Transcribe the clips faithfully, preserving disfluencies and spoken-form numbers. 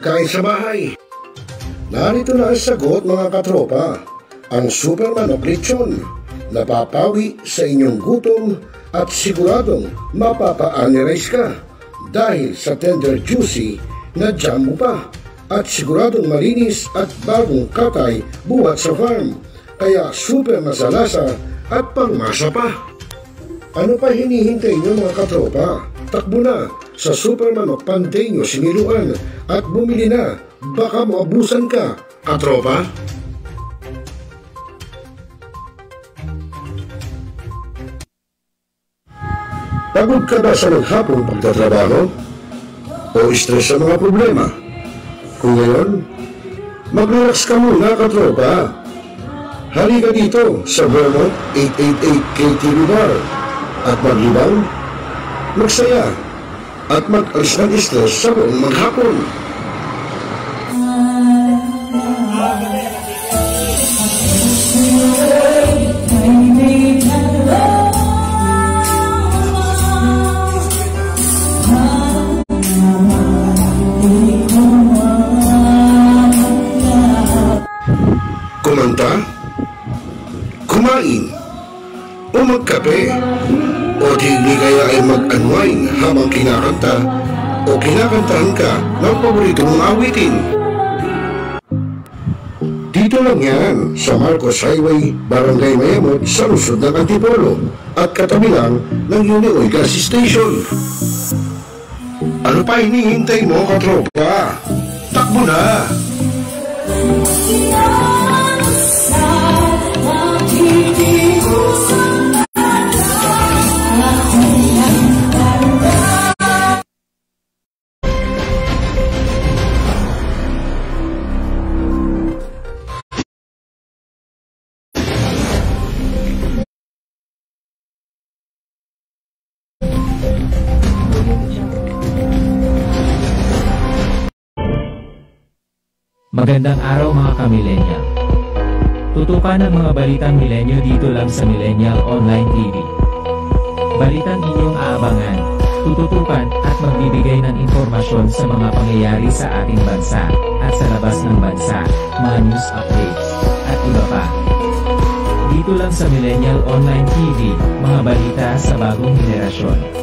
Kain sa bahay. Narito na ang sagot mga katropa. Ang Superman of Lechon. Napapawi sa inyong gutom at siguradong mapapa-analyze ka dahil sa tender juicy na jam mo pa. At siguradong malinis at bagong katay buhat sa farm. Kaya super masalasa at pangmasa pa. Ano pa hinihintay nyo mga katropa? Takbo na sa Superman of Panteño Siniluan at bumili na. Baka maabusan ka, katropa. Pagod ka ba sa maghapong pagtatrabaho? O stress sa mga problema? Kung ngayon, mag-relax ka muna, katropa. Halika dito sa Vermont eight eighty-eight K T V Bar at maglibang, magsaya at mag-alis ng stress sa buong maghapon. Kumanta, kumain, o magkape, o di kaya ay mag-unwind habang kinakanta o kinakantahan ka ng paborito mong awitin. Dito lang yan sa Marcos Highway, Barangay Mayamot, sa lungsod ng Antipolo at katabi lang ng Unioy Gas Station. Ano pa hinihintay mo, katropa? Takbo na! Magandang araw mga ka-millennial. Tutukan ang mga balitang Milenyo dito lang sa Millennial Online T V. Balitang inyong aabangan, tututukan at magbibigay ng informasyon sa mga pangyayari sa ating bansa at sa labas ng bansa, mga news updates, at iba pa. Dito lang sa Millennial Online T V, mga balita sa bagong henerasyon.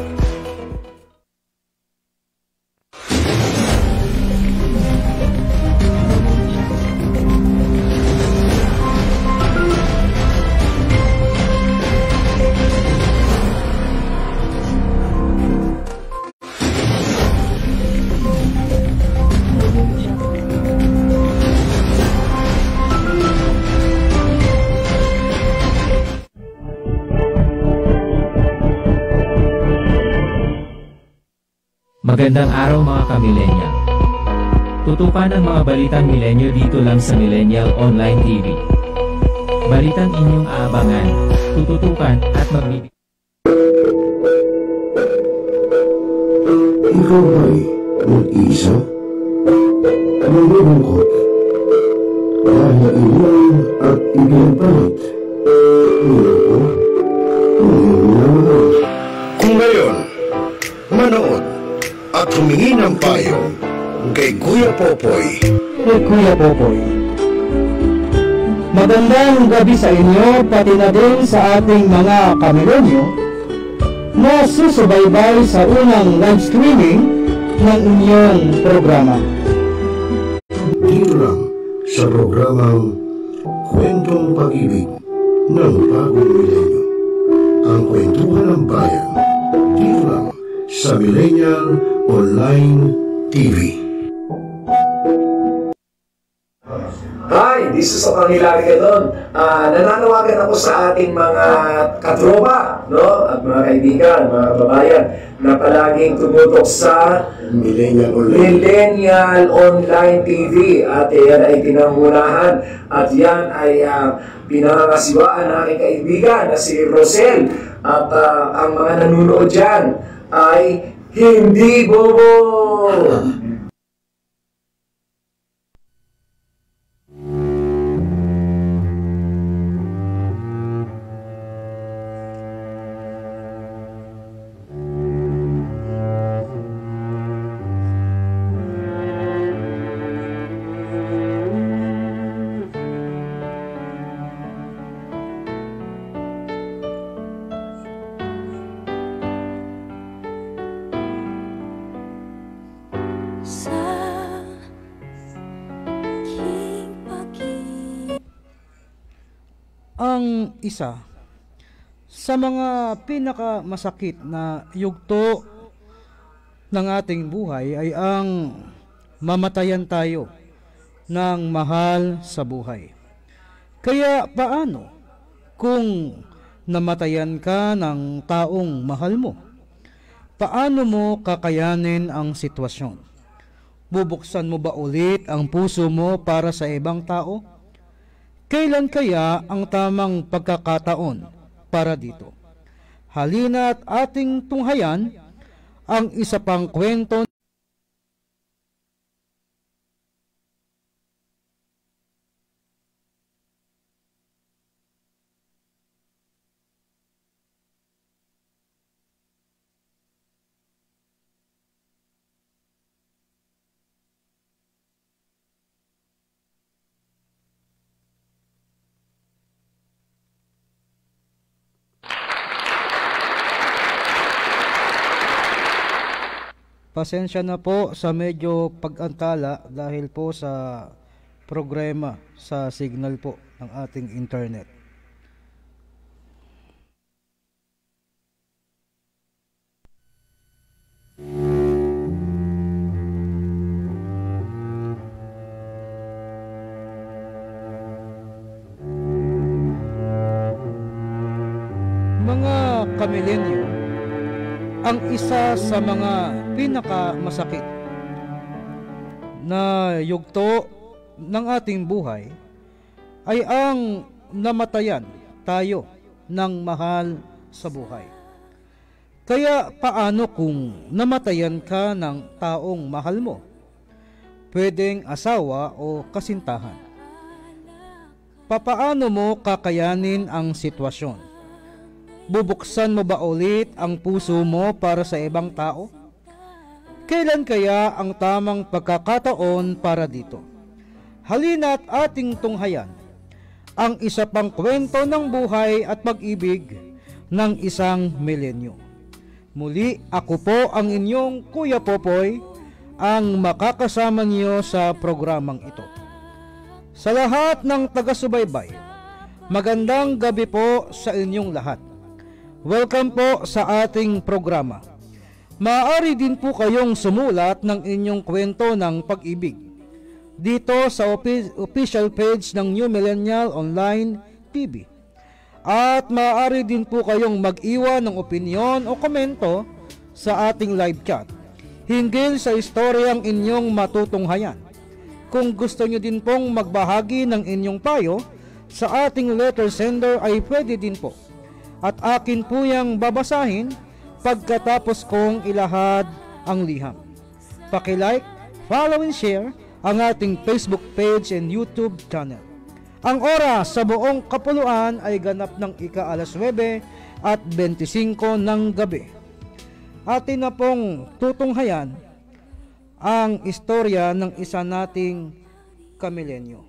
Magandang araw mga ka-millennial. Tutukan ang mga balitang Milenyo dito lang sa Millennial Online T V. Balitang inyong aabangan, tututukan at magbibigay. Ikaw ba'y mag-isa? Malulungkot? Dahil iwan at ibinabalit? Ngayon ko? Ngayon naman. Kung ngayon, manood at humingi ng payo kay Kuya Popoy. Kay Kuya Popoy. Magandang gabi sa inyo, pati na din sa ating mga kamilenyo na susubaybay sa unang live streaming ng inyong programa. Dito lang sa programang Kwentong Pag-ibig ng Bagong Milenyo. Ang kwentuhan ng bayan. Dito lang sa Millennial Online T V. Hi, this is Pangilari ka doon. Uh, nananawagan ako sa ating mga katropa, no? At mga kaibigan, mga kababayan, na palaging tumutok sa Millennial Online, Millennial Online T V. At yan ay pinangunahan. At yan ay uh, pinangangasiwaan ng aking kaibigan na si Rosel. At uh, ang mga nanunood dyan ay hindi bobo! Ang isa sa mga pinakamasakit na yugto ng ating buhay ay ang mamatayan tayo ng mahal sa buhay. Kaya paano kung namatayan ka ng taong mahal mo? Paano mo kakayanin ang sitwasyon? Bubuksan mo ba ulit ang puso mo para sa ibang tao? Kailan kaya ang tamang pagkakataon para dito? Halina't ating tunghayan ang isa pang kwento. Pasensya na po sa medyo pag-antala dahil po sa problema sa signal po ng ating internet. Mga kamilenyo, ang isa sa mga pinakamasakit na yugto ng ating buhay ay ang namatayan tayo ng mahal sa buhay. Kaya paano kung namatayan ka ng taong mahal mo? Pwedeng asawa o kasintahan. Papaano mo kakayanin ang sitwasyon? Bubuksan mo ba ulit ang puso mo para sa ibang tao? Kailan kaya ang tamang pagkakataon para dito? Halina't ating tunghayan ang isa pang kwento ng buhay at pag-ibig ng isang milenyo. Muli, ako po ang inyong Kuya Popoy, ang makakasama niyo sa programang ito. Sa lahat ng taga-subaybay, magandang gabi po sa inyong lahat. Welcome po sa ating programa. Maaari din po kayong sumulat ng inyong kwento ng pag-ibig dito sa opi- official page ng New Millennial Online T V. At maaari din po kayong mag-iwan ng opinyon o komento sa ating live chat hinggil sa istoryang inyong matutunghayan. Kung gusto nyo din pong magbahagi ng inyong payo sa ating letter sender ay pwede din po. At akin po yang babasahin pagkatapos kong ilahad ang liham. Paki-like, follow and share ang ating Facebook page and YouTube channel. Ang oras sa buong kapuluan ay ganap ng ika-alas nuwebe at bentisinkwo ng gabi. Atin na pong tutunghayan ang istorya ng isa nating kamilenyo.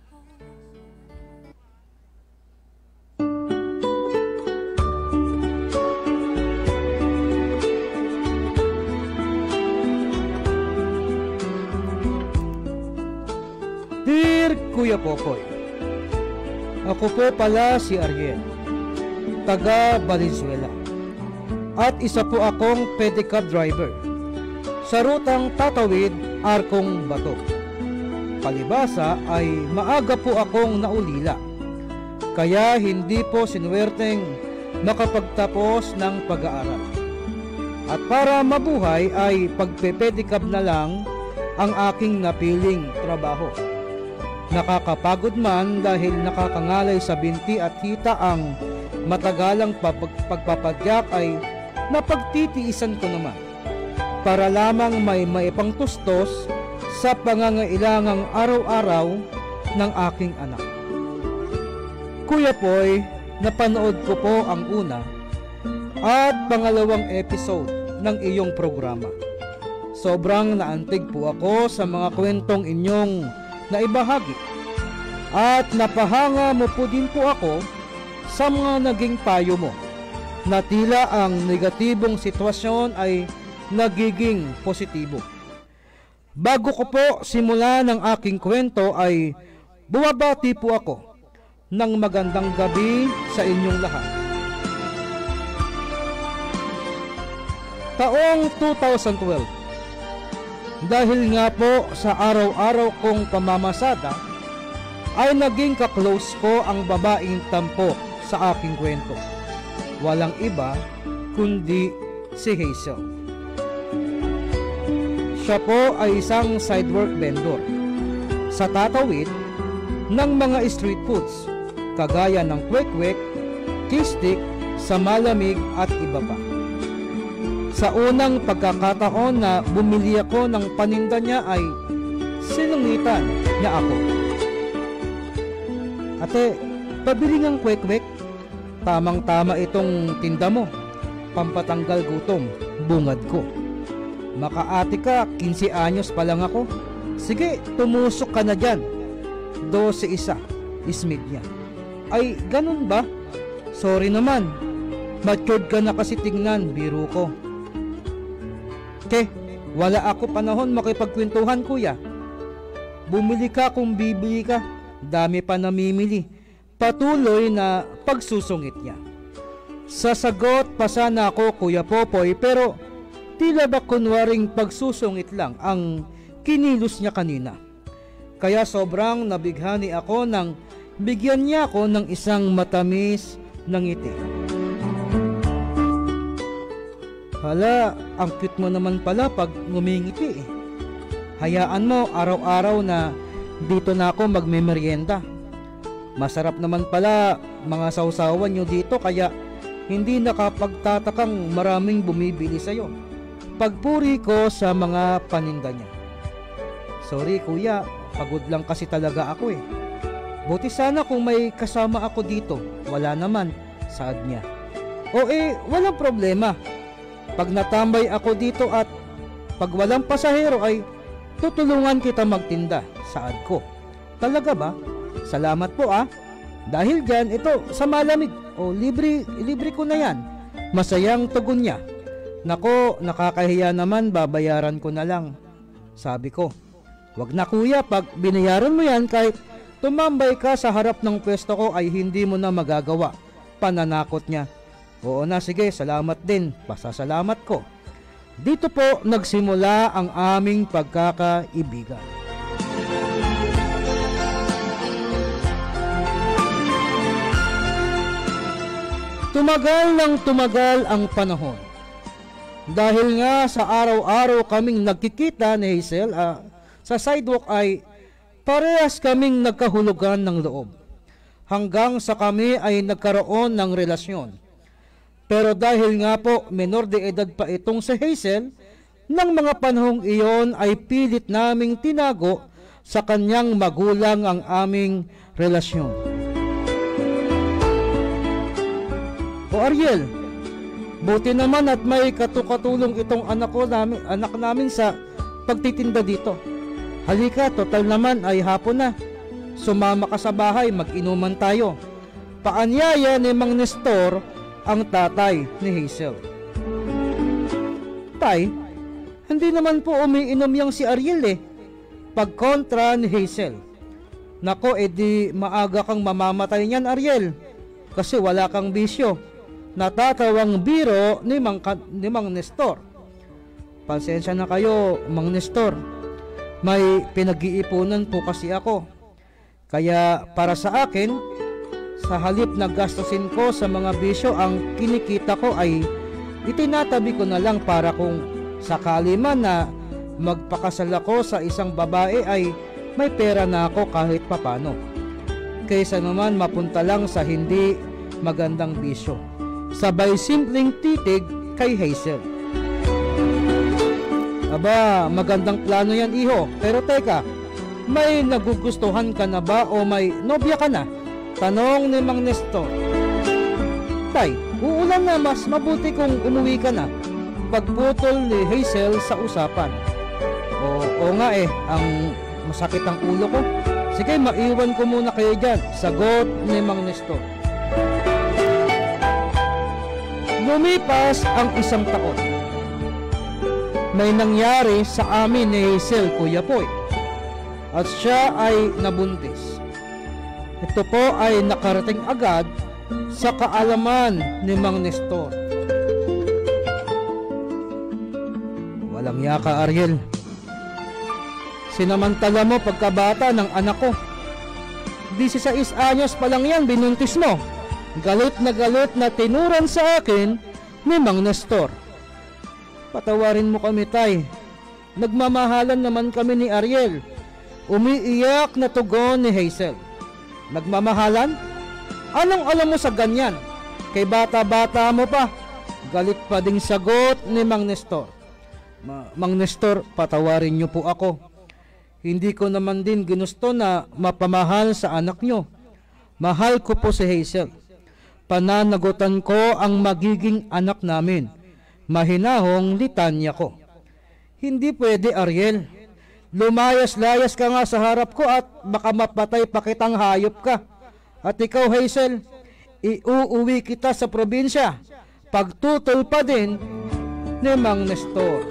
Dear Kuya Popoy, ako po pala si Ariel, taga Valenzuela, at isa po akong pedicab driver sa rutang tatawid Arkong Bato. Palibasa ay maaga po akong naulila, kaya hindi po sinuwerteng makapagtapos ng pag-aaral. At para mabuhay ay pagpepedicab na lang ang aking napiling trabaho. Nakakapagod man dahil nakakangalay sa binti at hita ang matagalang pag- pagpapadyak ay napagtitiisan ko naman para lamang may maipangtustos sa pangangailangang araw-araw ng aking anak. Kuya Poy, napanood ko po ang una at pangalawang episode ng iyong programa. Sobrang naantig po ako sa mga kwentong inyong naibahagi at napahanga mo po din po ako sa mga naging payo mo na tila ang negatibong sitwasyon ay nagiging positibo. Bago ko po simulan ang aking kwento ay bumabati po ako ng magandang gabi sa inyong lahat. Taong two thousand twelve. Dahil nga po sa araw-araw kong pamamasada, ay naging kaklose ko ang babaeng tampok sa aking kwento. Walang iba kundi si Hazel. Siya po ay isang sidework vendor sa tatawid ng mga street foods kagaya ng kwek-kwek, kistik, sa malamig at iba pa. Sa unang pagkakataon na bumili ako ng paninda niya ay sinungitan niya ako. Ate, pabili ng kwek-kwek. Tamang-tama itong tinda mo. Pampatanggal gutom, bungad ko. Makaati ka, fifteen anyos pa lang ako. Sige, tumusok ka na dyan. Dose isa, ismid niya. Ay, ganun ba? Sorry naman. Matured ka na kasi tingnan, biro ko. Ke, wala ako panahon makipagkwentuhan, kuya. Bumili ka kung bibili ka. Dami pa namimili. Patuloy na pagsusungit niya. Sasagot pa sana ako, Kuya Popoy, pero tila ba kunwaring pagsusungit lang ang kinilos niya kanina. Kaya sobrang nabighani ako nang bigyan niya ako ng isang matamis na ngiti. Hala, ang cute mo naman pala pag ngumingiti eh. Hayaan mo araw-araw na dito na ako magmemeryenda. Masarap naman pala mga sausawan nyo dito kaya hindi nakapagtatakang maraming bumibili sa'yo. Pagpuri ko sa mga paninda niya. Sorry kuya, pagod lang kasi talaga ako eh. Buti sana kung may kasama ako dito. Wala naman, saad niya. O eh, walang problema. Pag natambay ako dito at pag walang pasahero ay tutulungan kita magtinda, saad ko. Talaga ba? Salamat po ah. Dahil dyan, ito sa malamig. O libre, libre ko na yan. Masayang tugon niya. Nako, nakakahiya naman, babayaran ko na lang. Sabi ko, wag na kuya, pag binayaran mo yan kahit tumambay ka sa harap ng pwesto ko ay hindi mo na magagawa. Pananakot niya. Oo na, sige, salamat din. Pasasalamat ko. Dito po nagsimula ang aming pagkakaibigan. Tumagal ng tumagal ang panahon. Dahil nga sa araw-araw kaming nagkikita ni Hazel uh, sa sidewalk ay parehas kaming nagkahulugan ng loob. Hanggang sa kami ay nagkaroon ng relasyon. Pero dahil nga po menor de edad pa itong si Hazel, ng mga panahong iyon ay pilit naming tinago sa kanyang magulang ang aming relasyon. O Ariel, buti naman at may katukatulong itong anak ko namin, anak namin sa pagtitinda dito. Halika, total naman ay hapon na. Sumama ka sa bahay, mag-inuman tayo. Paanyaya ni Mang Nestor ang tatay ni Hazel. Tay, hindi naman po umiinom yang si Ariel eh. Pagkontra ni Hazel. Nako, edi maaga kang mamamatay niyan Ariel. Kasi wala kang bisyo. Natatawang biro ni Mang, ni Mang Nestor. Pasensya na kayo, Mang Nestor. May pinag-iipunan po kasi ako. Kaya para sa akin, sa halip na gastusin ko sa mga bisyo, ang kinikita ko ay itinatabi ko na lang para kung sakali man na magpakasal ako sa isang babae ay may pera na ako kahit papano. Kaysa naman mapunta lang sa hindi magandang bisyo. Sabay simpleng titig kay Hazel. Aba, magandang plano yan iho. Pero teka, may nagugustuhan ka na ba o may nobya ka na? Tanong ni Mang Nestor. Tay, uulan na, mas mabuti kung umuwi ka na. Pagputol ni Hazel sa usapan. O, o nga eh, ang masakit ang ulo ko. Sige, maiwan ko muna kayo dyan. Sagot ni Mang Nestor. Lumipas ang isang taon. May nangyari sa amin ni Hazel, Kuya Poy. At siya ay nabuntis. ito po ay nakarating agad sa kaalaman ni Mang Nestor. Walang yaka, Ariel. Sinamantala mo pagkabata ng anak ko. Disisais anyos pa lang yan, binuntis mo. Galit na galit na tinuran sa akin ni Mang Nestor. Patawarin mo kami, tay. Nagmamahalan naman kami ni Ariel. Umiiyak na tugon ni Hazel. Nagmamahalan? Anong alam mo sa ganyan? Kay bata-bata mo pa. Galit pa ding sagot ni Mang Nestor. Ma Mang Nestor, patawarin niyo po ako. Hindi ko naman din ginusto na mapamahal sa anak niyo. Mahal ko po si Hazel. Pananagutan ko ang magiging anak namin. Mahinahong litanya ko. Hindi pwede, Ariel. Lumayas-layas ka nga sa harap ko at baka mapatay pa kitang hayop ka. At ikaw, Hazel, iuuwi kita sa probinsya. Pagtutol pa din ni Mang Nestor.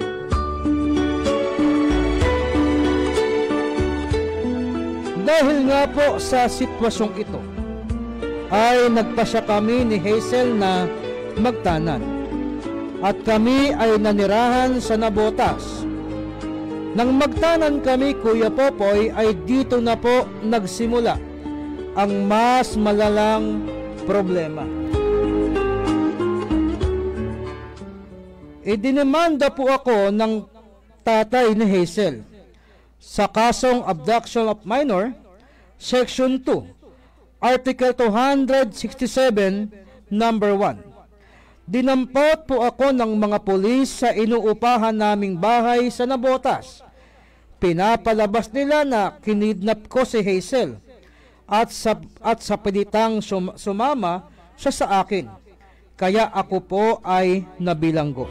Dahil nga po sa sitwasyong ito, ay nagpasya kami ni Hazel na magtanan. At kami ay nanirahan sa Nabotas. Nang magtanan kami, Kuya Popoy, ay dito na po nagsimula ang mas malalang problema. Idinemanda po ako ng tatay ni Hazel sa kasong abduction of minor, Section two, Article two sixty-seven, Number one. Dinampot po ako ng mga pulis sa inuupahan naming bahay sa Nabotas. Pinapalabas nila na kinidnap ko si Hazel at sa, at sa pilitang sum, sumama siya sa akin. Kaya ako po ay nabilanggo.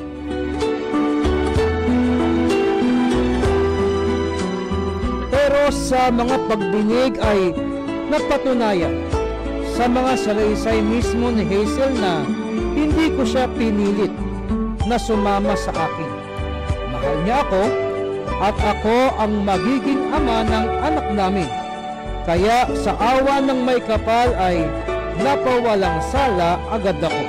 Pero sa mga pagdinig ay napatunayan sa mga salaysay mismo ni Hazel na hindi ko siya pinilit na sumama sa akin. Mahal niya ako at ako ang magiging ama ng anak namin. Kaya sa awa ng may kapal ay napawalang sala agad ako.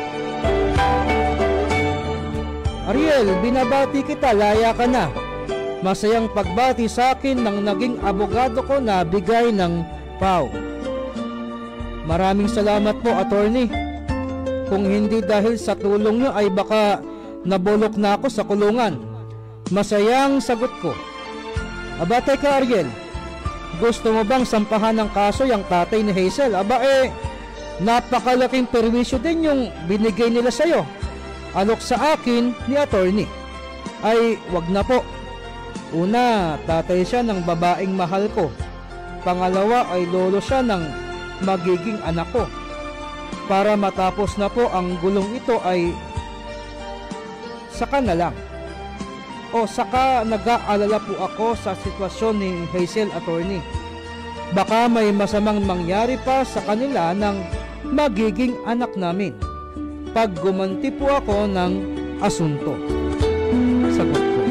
Ariel, binabati kita, laya ka na. Masayang pagbati sa akin ng naging abogado ko na bigay ng P A W. Maraming salamat po, attorney. Kung hindi dahil sa tulong nyo ay baka nabulok na ako sa kulungan. Masayang sagot ko. Aba, teka, Ariel, gusto mo bang sampahan ng kaso yung tatay ni Hazel? Aba eh, napakalaking perwisyo din yung binigay nila sa'yo. Alok sa akin ni attorney. Ay, wag na po. Una, tatay siya ng babaeng mahal ko. Pangalawa ay lolo siya ng magiging anak ko. Para matapos na po ang gulong ito ay saka na lang. O saka nag-aalala po ako sa sitwasyon ni Hazel, attorney. Baka may masamang mangyari pa sa kanila ng magiging anak namin pag gumanti po ako ng asunto. Sagot ko.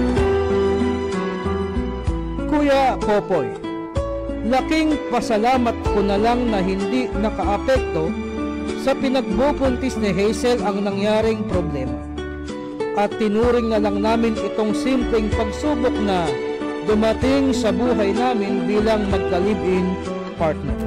Kuya Popoy, laking pasalamat ko na lang na hindi nakaapekto sa pinagbubuntis ni Hazel ang nangyaring problema. At tinuring na lang namin itong simpleng pagsubok na dumating sa buhay namin bilang magka-live-in partner.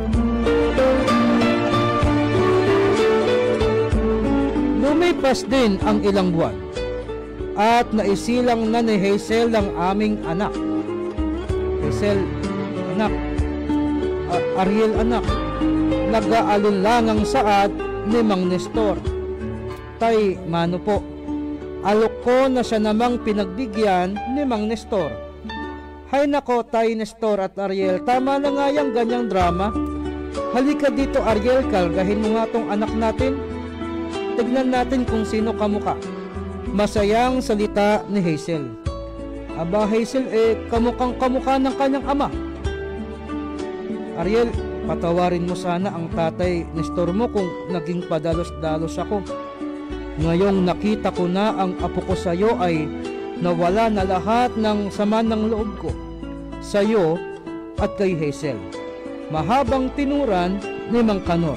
Lumipas din ang ilang buwan at naisilang na ni Hazel ang aming anak. Hazel, anak. Uh, Ariel, anak. Nag-aalinlangang saad ni Mang Nestor. Tay, mano po, alok ko na siya namang pinagbigyan ni Mang Nestor. Hay nako, Tay Nestor at Ariel, tama na nga yung ganyang drama. Halika dito, Ariel, kalgahin mo nga tong anak natin. Tignan natin kung sino kamuka. Masayang salita ni Hazel. Aba, Hazel, eh, kamukhang kamukha ng kanyang ama. Ariel, patawarin mo sana ang tatay Nestor mo kung naging padalos-dalos ako. Ngayong nakita ko na ang apo ko sa iyo ay nawala na lahat ng sama ng loob ko sa iyo at kay Hazel. mahabang tinuran ni Mang Kanor.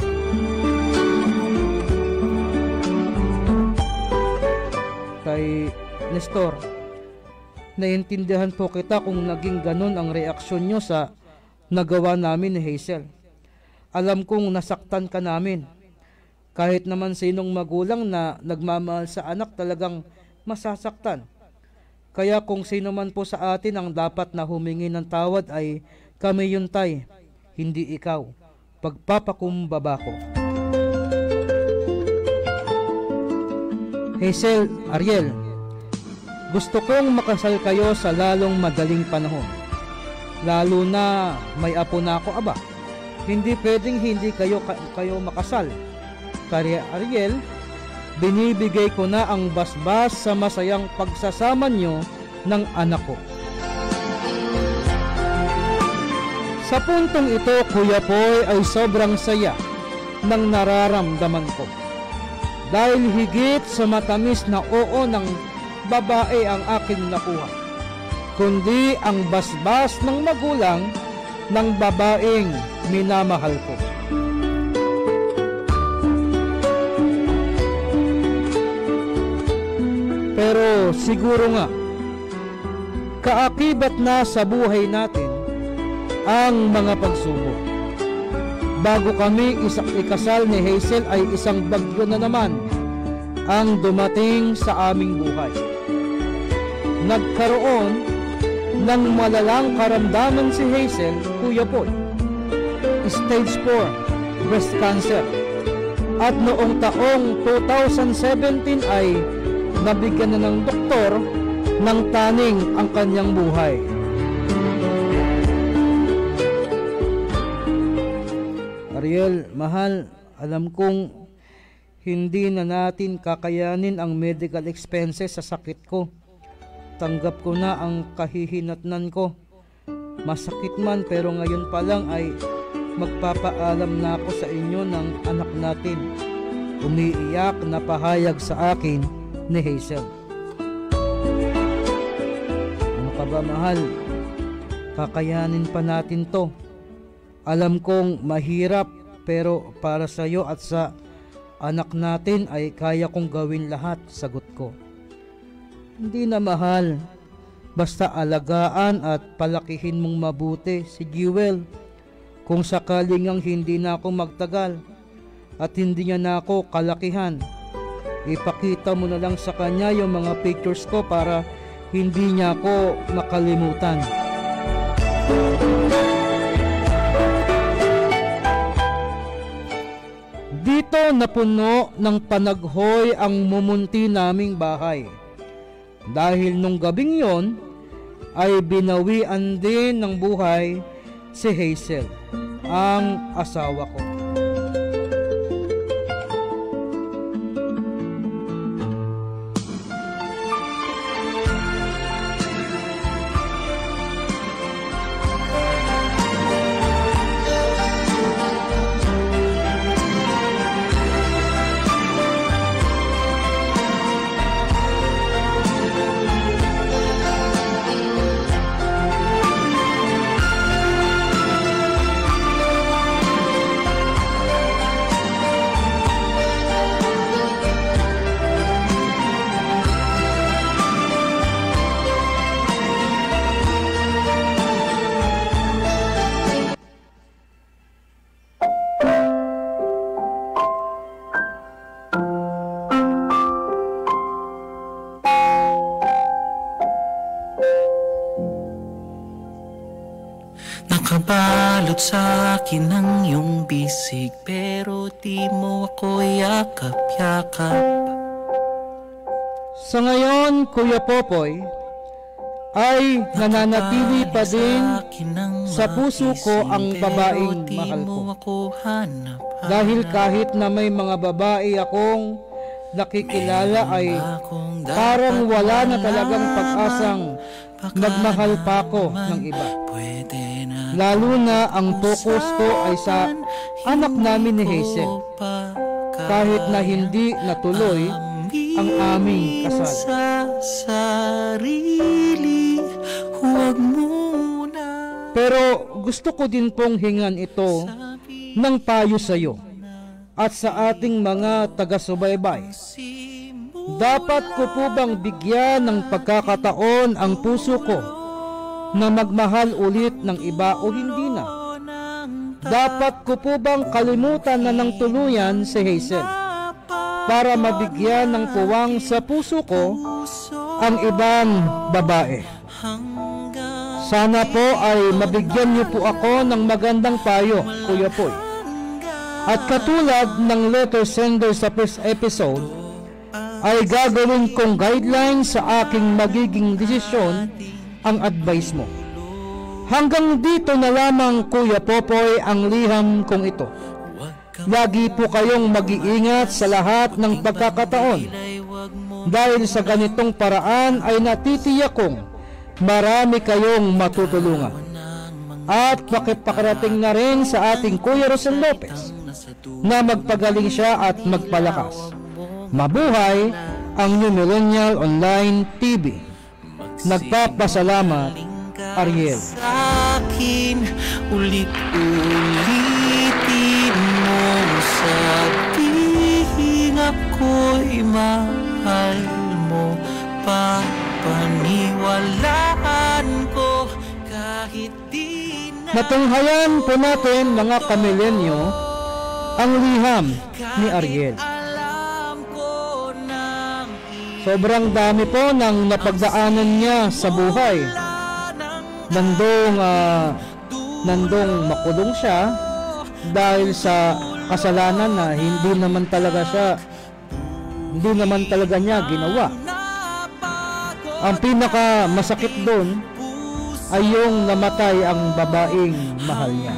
Kay Nestor, naiintindihan po kita kung naging ganun ang reaksyon nyo sa nagawa namin ni Hazel. Alam kong nasaktan ka namin. Kahit naman sinong magulang na nagmamahal sa anak talagang masasaktan. Kaya kung sino man po sa atin ang dapat na humingi ng tawad ay kami yun, tay, hindi ikaw. Pagpapakumbaba ko. Hazel, Ariel, gusto kong makasal kayo sa lalong madaling panahon. Lalo na may apo na ako, aba. Hindi pwedeng hindi kayo, kayo makasal. Kaya Ariel, binibigay ko na ang basbas sa masayang pagsasama nyo ng anak ko. Sa puntong ito, Kuya Poy, ay sobrang saya ng nararamdaman ko. Dahil higit sa matamis na oo ng babae ang aking nakuha, kundi ang basbas ng magulang ng babaeng minamahal ko. Pero siguro nga, kaakibat na sa buhay natin ang mga pagsubok. Bago kami isak ikasal ni Hazel ay isang bagyo na naman ang dumating sa aming buhay. Nagkaroon ng malalang karamdaman si Hazel, Kuya Poy. Stage four breast cancer. At noong taong two thousand seventeen ay nabigyan na ng doktor ng taning ang kanyang buhay. Ariel, mahal, alam kong hindi na natin kakayanin ang medical expenses sa sakit ko. Tanggap ko na ang kahihinatnan ko. Masakit man pero ngayon pa lang ay magpapaalam na ako sa inyo ng anak natin. Umiiyak na pahayag sa akin ni Hazel. Ano ka ba, mahal? Kakayanin pa natin to. Alam kong mahirap pero para sa iyo at sa anak natin ay kaya kong gawin lahat, sagot ko. Hindi na, mahal. Basta alagaan at palakihin mong mabuti si Jewel. Kung sakaling ang hindi na ako magtagal at hindi niya na ako kalakihan, ipakita mo na lang sa kanya yung mga pictures ko para hindi niya ako makalimutan. Dito napuno ng panaghoy ang mumunti naming bahay. Dahil nung gabing yon ay binawian din ng buhay si Hazel, ang asawa ko. Nakabalot sa akin ang iyong bisig, pero di mo ako yakap-yakap. Sa ngayon, Kuya Popoy, ay nananatili pa din sa puso ko ang babaeng mahal ko. Dahil kahit na may mga babae akong nakikilala ay parang wala na talagang pag-asang magmahal pa ako ng iba. Lalo na ang focus ko ay sa anak namin ni Hazel. Kahit na hindi natuloy ang aming kasal. Sa sarili, huwag muna Pero gusto ko din pong hingan ito ng payo sa iyo at sa ating mga taga-subaybay. Dapat ko po bang bigyan ng pagkakataon ang puso ko na magmahal ulit ng iba o hindi na? Dapat ko po bang kalimutan na ng tuluyan si Hazel para mabigyan ng puwang sa puso ko ang ibang babae? Sana po ay mabigyan niyo po ako ng magandang payo, Kuya Poy. At katulad ng letter sender sa first episode, ay gagawin kong guideline sa aking magiging desisyon ang advice mo. Hanggang dito na lamang, Kuya Popoy, ang liham kong ito. Lagi po kayong mag-iingat sa lahat ng pagkakataon. Dahil sa ganitong paraan ay natitiyak kong marami kayong matutulungan. At pakipakarating na rin sa ating Kuya Rosel Lopez na magpagaling siya at magpalakas. Mabuhay ang New Millennial Online T V. Nagpapasalamat, Ariel. Sa akin, ulit-ulitin mo sabihin ako'y mahal mo. Papaniwalaan ko kahit di na. Natunghayan po natin, mga kamilenyo, ang liham ni Ariel. Sobrang dami po ng napagdaanan niya sa buhay. Nandong, uh, nandong makulong siya dahil sa kasalanan na hindi naman talaga siya, hindi naman talaga niya ginawa. Ang pinaka masakit doon ay yung namatay ang babaeng mahal niya.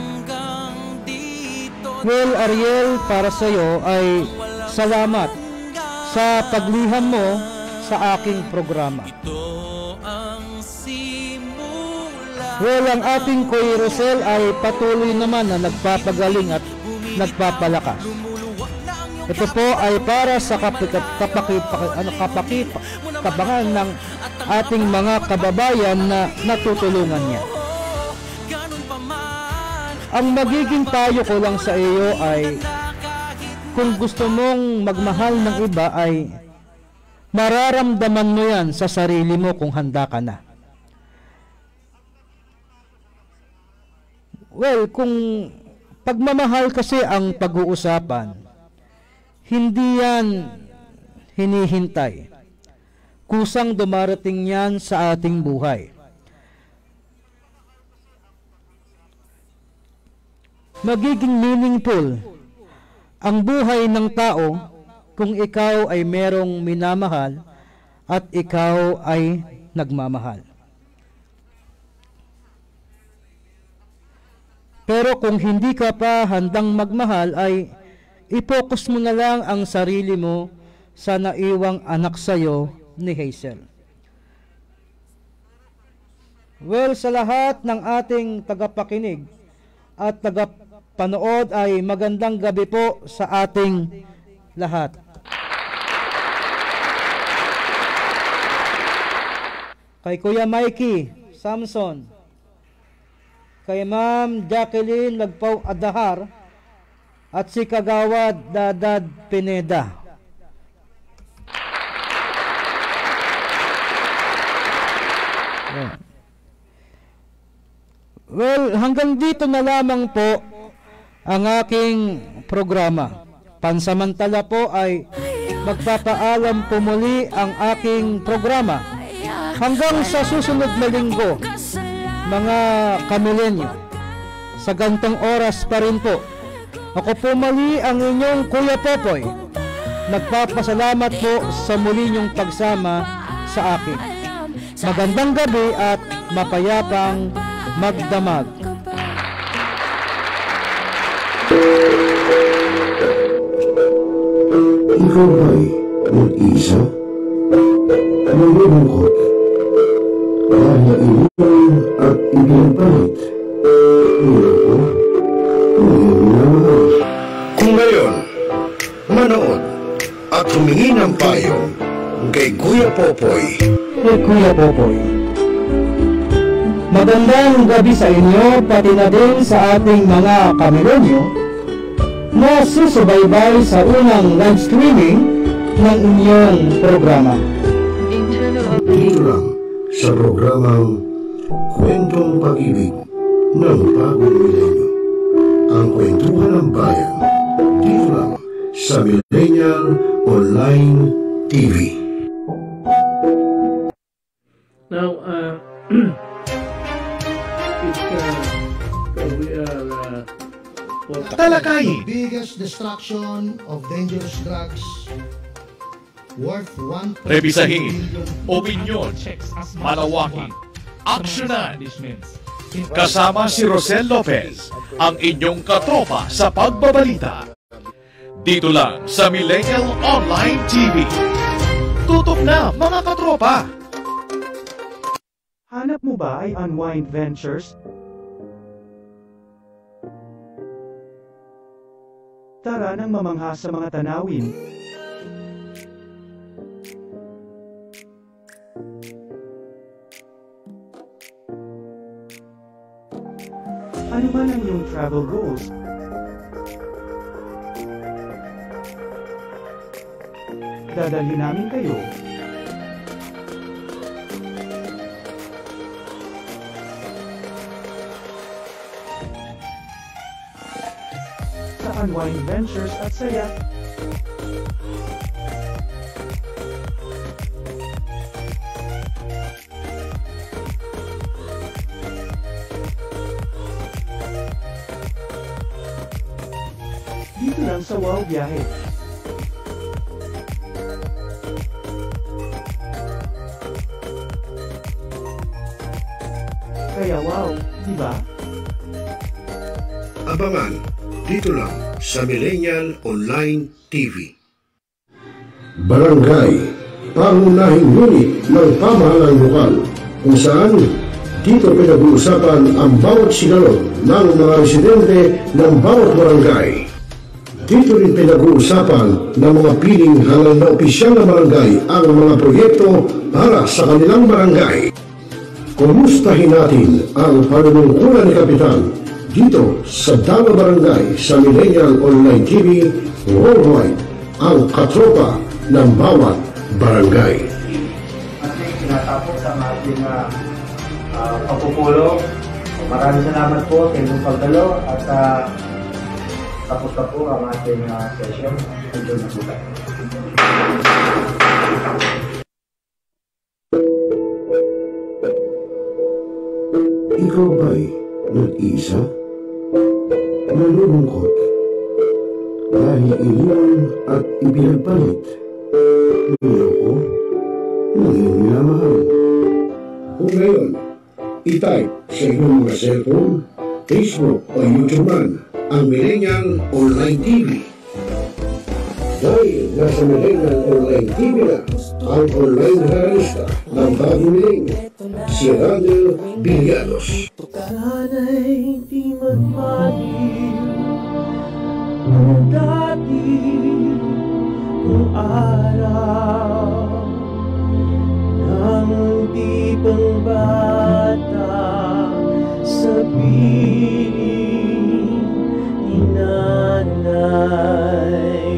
Well, Ariel, para sa iyo ay salamat sa pagliham mo sa aking programa. Well, ang ating Kuya Rosel ay patuloy naman na nagpapagaling at nagpapalakas. Ito po ay para sa kapakikabangan ng ating mga kababayan na natutulungan niya. Ang magiging payo ko lang sa iyo ay kung gusto mong magmahal ng iba ay mararamdaman mo yan sa sarili mo kung handa ka na. Well, kung pagmamahal kasi ang pag-uusapan, hindi yan hinihintay. Kusang dumarating yan sa ating buhay. Magiging meaningful ang buhay ng tao kung ikaw ay merong minamahal at ikaw ay nagmamahal. Pero kung hindi ka pa handang magmahal ay i-focus mo na lang ang sarili mo sa naiwang anak sa'yo ni Hazel. Well, sa lahat ng ating tagapakinig at tagapanood ay magandang gabi po sa ating lahat. Kay Kuya Mikey Samson, kay Ma'am Jacqueline Lagpaw Adahar, at si Kagawad Dadad Pineda. Well, hanggang dito na lamang po ang aking programa. Pansamantala po ay magpapaalam po muli ang aking programa. Hanggang sa susunod na linggo, mga kamilenyo, sa gantong oras pa rin po, ako po muli ang inyong Kuya Popoy. Nagpapasalamat po sa muli niyong pagsama sa akin. Magandang gabi at mapayapang magdamag. Ikaw ba'y mag-isa? Malulungkot? Kaya iwan at ibinabalit? Hindi ko, hindi minamahal. Kung ngayon, manood at humingi ng payo kay Kuya Popoy. Kay Kuya Popoy, Magandang gabi sa inyo, pati na din sa ating mga kamilenyo na susubaybay sa unang live streaming ng inyong programa. Dito lang sa programang Kwentong Pag-ibig ng Bagong Milenyo. Ang kwentuhan ng bayan dito lang sa Millennial Online T V. Now, uh, it's, uh, we are, uh, Talakayin. Biggest destruction of dangerous drugs worth one point two Rebisahin. billion. Opinyon. Malawaking. Aksyonan. Kasama si Rosel Lopez, ang inyong katropa sa pagbabalita. Dito lang sa Millennial Online T V. Tutok na mga katropa! Hanap mo ba ay Unwind Ventures? Tara nang mamangha sa mga tanawin. Ano man ang iyong travel goals? Dadalhin namin kayo sa Unwind Ventures at saya. Dito lang sa Wow Biyahe. Kaya wow, di ba? Abangan dito lang sa Millennial Online T V. Barangay, pangunahing unit ng pamahalaan lokal kung saan dito pinag-uusapan ang bawat sigalot ng mga residente ng bawat barangay. Dito rin pinag-uusapan ng mga piling halal na opisyal na barangay ang mga proyekto para sa kanilang barangay. Kumustahin natin ang panunungkulan ni Kapitan dito sa Dama Barangay sa Millennial Online T V worldwide, ang katropa ng bawat barangay. Ating tinatapos ang ating uh, uh, pagpupulong. Maraming salamat po sa inyong pagdalo at uh, tapos na po ang ating uh, session. Enjoy na po tayo. Ikaw ba'y nag-iisa? Nalulungkot? Dahil iniwan at ipinagpalit? Niloko? Nanging minamahal? Kung ngayon, i-type sa iyong mga cellphone, Facebook o YouTube man ang Millennial Online T V. Dahil nasa Millennial Online T V na ang online realista ng bagong milenyo, si Radio Villanos. Sana'y di magmahil ang dati kung araw ng di pang bata sa piling ni nanay.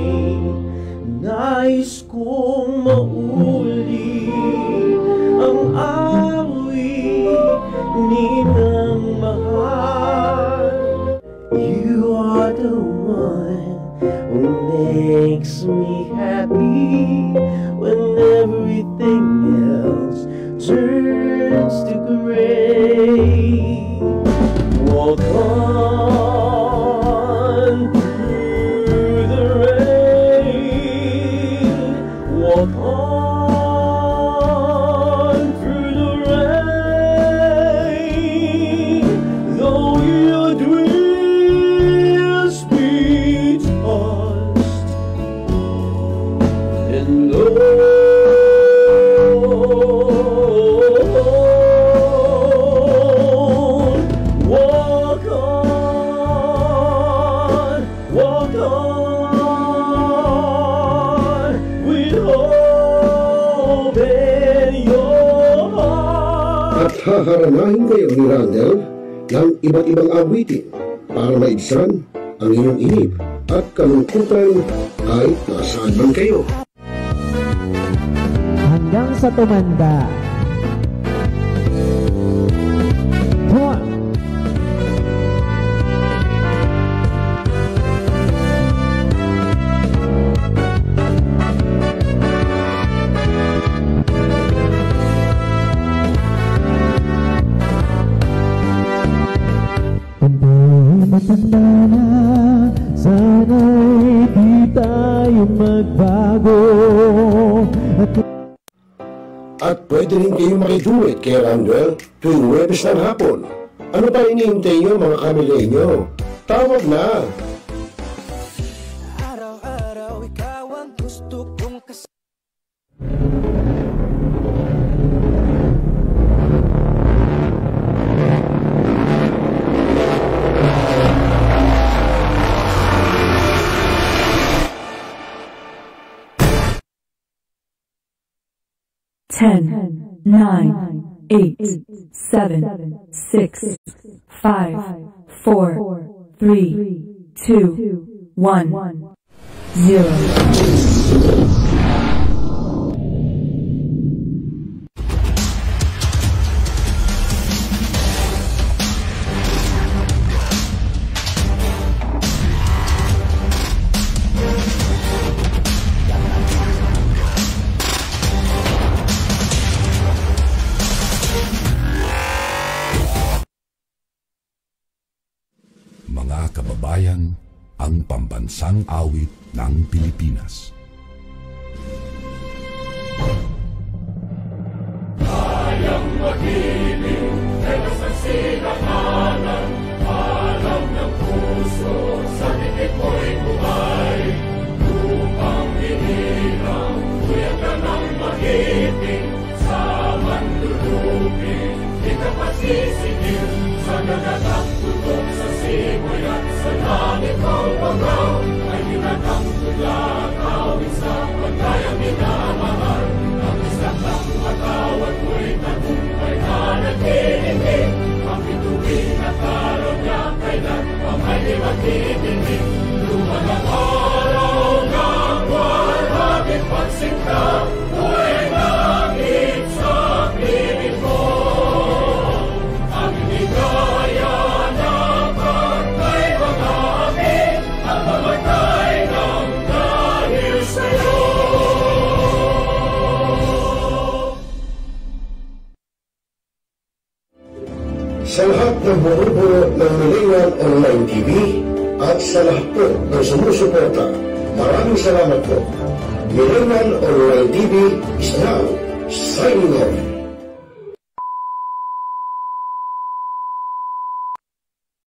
Nais kong mauli ang awit ninang mahal. You are the one who makes me happy when everything else turns to gray. Walk on through the rain. Walk on through the rain. Though your dreams be tossed and low. Walk on, walk on, with hope in your heart. At At haharanahin kayo ni Randall ng iba't ibang awitin para maibsan ang inyong inip at kalungkutan kahit nasaan man kayo. Hanggang sa tumanda. Come on. Matanda na, sana'y di tayo magbago. At, At pwede rin kayo makiduwit kay Randall tuwing Huwebes ng hapon. Ano pa hinihintay nyo mga Milenyo? Tawag na! Araw-araw ikaw ang gusto kong kasama. Ten, nine, eight, seven, six, five, four, three, two, one, zero. Mga kababayan, ang pambansang awit ng Pilipinas. Kayang mag-ibig, pero sa sinakanan, alam ng puso, sa titik mo'y buhay. Upang hinirang, kuya ka ng mag-ibig, sa manlulupin, di ka pasisigil, sa nagatak tutok sa simoy at sa langit ng pagaw, ay hinatang tulad, awit sa pagkayang minamahal. Ang isang ng matawad mo'y tagumpay na nagtitingin, ang bituin at araw niya kailan pa may magtitingin. Lumalang araw ng buwan, aking pagsinta, buhay langit sa piling ko. Ang ligaya na pagkay mga amin, ang mamatay ng dahil sa'yo. Sa lahat ng bumubuo ng Milenyo Online T V at sa lahat po ng sumusuporta, maraming salamat po. Milenyo Online T V is now signing off.